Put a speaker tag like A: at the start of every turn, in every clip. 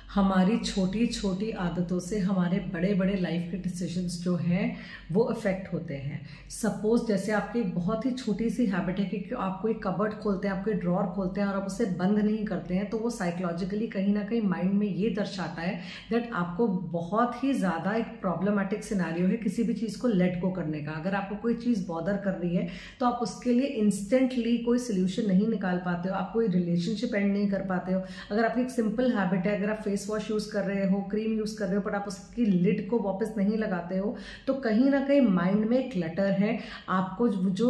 A: हमारी छोटी छोटी आदतों से हमारे बड़े बड़े लाइफ के डिसीजंस जो हैं वो अफेक्ट होते हैं। सपोज जैसे आपकी एक बहुत ही छोटी सी हैबिट है कि आप कोई कबर्ड खोलते हैं, आप कोई ड्रॉर खोलते हैं और आप उसे बंद नहीं करते हैं, तो वो साइकोलॉजिकली कहीं ना कहीं माइंड में ये दर्शाता है दैट आपको बहुत ही ज़्यादा एक प्रॉब्लमेटिक सिनेरियो है किसी भी चीज़ को लेट गो करने का। अगर आपको कोई चीज़ बॉदर कर रही है तो आप उसके लिए इंस्टेंटली कोई सोल्यूशन नहीं निकाल पाते हो, आप कोई रिलेशनशिप एंड नहीं कर पाते हो। अगर आपकी एक सिंपल हैबिट है, अगर आप फेस वॉश यूज कर रहे हो, क्रीम यूज कर रहे हो, बट आप उसकी लिड को वापस नहीं लगाते हो, तो कहीं ना कहीं माइंड में क्लटर है। आपको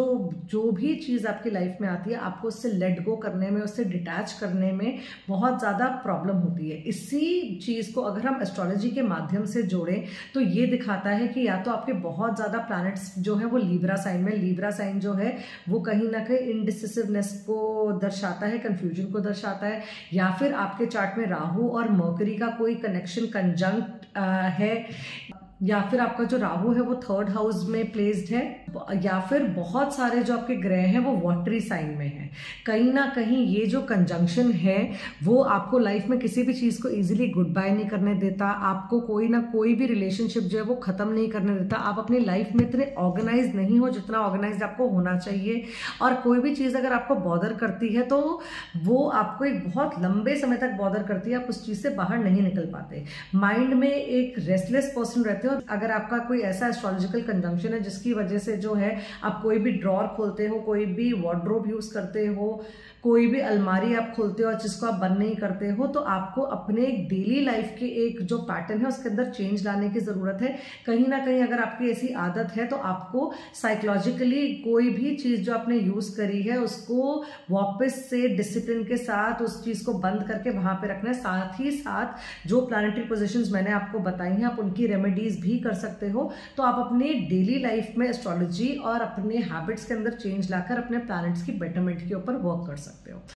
A: जो भी चीज आपकी लाइफ में आती है, आपको उससे लेट गो करने में, उससे डिटैच करने में बहुत ज्यादा प्रॉब्लम होती है। इसी चीज को अगर हम एस्ट्रोलॉजी के माध्यम से जोड़ें तो ये दिखाता है कि या तो आपके बहुत ज्यादा प्लैनेट्स जो है वो लीब्रा साइन में, लीब्रा साइन जो है वो कहीं ना कहीं इनडिसिसिवनेस को दर्शाता है, कंफ्यूजन को दर्शाता है, या फिर आपके चार्ट में राहु और मर्करी का कोई कनेक्शन कंजंक्ट है, या फिर आपका जो राहु है वो 3rd हाउस में प्लेस्ड है, या फिर बहुत सारे जो आपके ग्रह हैं वो वाटरी साइन में हैं। कहीं ना कहीं ये जो कंजंक्शन है वो आपको लाइफ में किसी भी चीज को इजीली गुड बाय नहीं करने देता, आपको कोई ना कोई भी रिलेशनशिप जो है वो खत्म नहीं करने देता। आप अपनी लाइफ में इतने ऑर्गेनाइज नहीं हो जितना ऑर्गेनाइज आपको होना चाहिए, और कोई भी चीज अगर आपको बॉदर करती है तो वो आपको एक बहुत लंबे समय तक बॉदर करती है, आप उस चीज से बाहर नहीं निकल पाते। माइंड में एक रेस्टलेस पर्सन रहते हो। अगर आपका कोई ऐसा एस्ट्रोलॉजिकल कंजंक्शन है जिसकी वजह से जो है आप कोई भी ड्रॉर खोलते हो, कोई भी वार्डरोब यूज करते हो, कोई भी अलमारी आप खोलते हो और जिसको आप बंद नहीं करते हो, तो आपको अपने डेली लाइफ के एक जो पैटर्न है उसके अंदर चेंज लाने की जरूरत है। कहीं ना कहीं अगर आपकी ऐसी आदत है तो आपको साइकोलॉजिकली कोई भी चीज जो आपने यूज करी है उसको वापस से डिसिप्लिन के साथ उस चीज को बंद करके वहां पे रखना है। साथ ही साथ जो प्लैनेटरी पोजीशंस मैंने आपको बताई हैं आप उनकी रेमेडीज भी कर सकते हो। तो आप अपने डेली लाइफ में एस्ट्रोलॉजी और अपने हैबिट्स के अंदर चेंज लाकर अपने प्लैनेट्स की बेटरमेंट के ऊपर वर्क कर सकते हो।